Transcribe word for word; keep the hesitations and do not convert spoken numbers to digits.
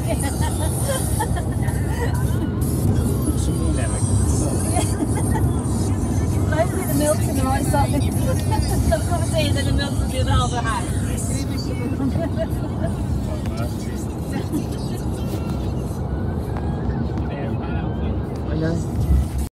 Some more now. Hopefully the milk's in the right side. The cup of tea and then the milk's in the other half of the house. I know.